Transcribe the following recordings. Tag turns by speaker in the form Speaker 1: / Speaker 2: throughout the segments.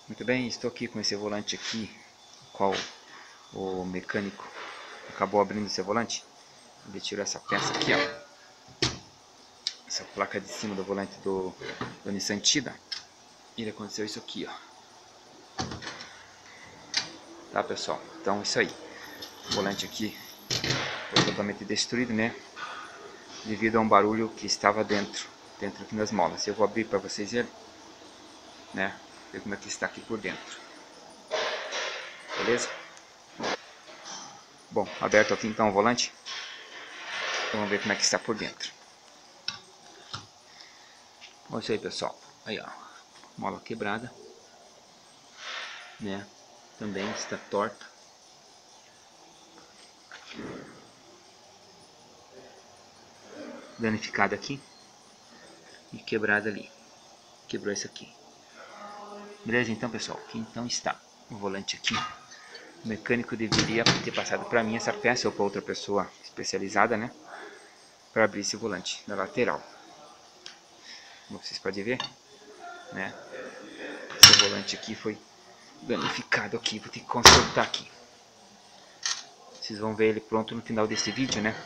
Speaker 1: Muito bem, estou aqui com esse volante aqui, qual o mecânico acabou abrindo esse volante. Ele tirou essa peça aqui, ó, essa placa de cima do volante do Nissan Tiida. E ele aconteceu isso aqui, ó. Tá, pessoal? Então isso aí. O volante aqui foi totalmente destruído, né? Devido a um barulho que estava dentro aqui nas molas. Eu vou abrir para vocês verem, né? Ver como é que está aqui por dentro. Beleza? Bom, aberto aqui então o volante. Vamos ver como é que está por dentro. Olha isso aí, pessoal. Aí, ó. Mola quebrada, né? Também está torta. Danificada aqui. E quebrada ali. Quebrou esse aqui. Beleza, então, pessoal. Aqui então está o volante aqui. O mecânico deveria ter passado para mim essa peça ou para outra pessoa especializada, né? Para abrir esse volante da lateral. Como vocês podem ver, né? Esse volante aqui foi danificado aqui. Vou ter que consertar aqui. Vocês vão ver ele pronto no final desse vídeo, né?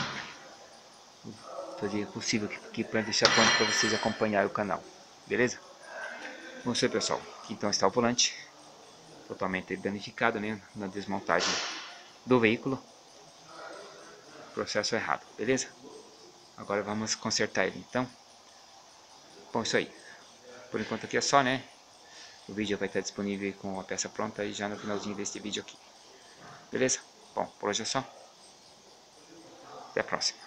Speaker 1: Vou fazer o possível aqui para deixar pronto para vocês acompanharem o canal. Beleza? Bom, isso aí, pessoal. Aqui então está o volante. Totalmente danificado, né? Na desmontagem do veículo. Processo errado, beleza? Agora vamos consertar ele, então. Bom, isso aí. Por enquanto aqui é só, né? O vídeo vai estar disponível com a peça pronta aí já no finalzinho deste vídeo aqui. Beleza? Bom, por hoje é só. Até a próxima.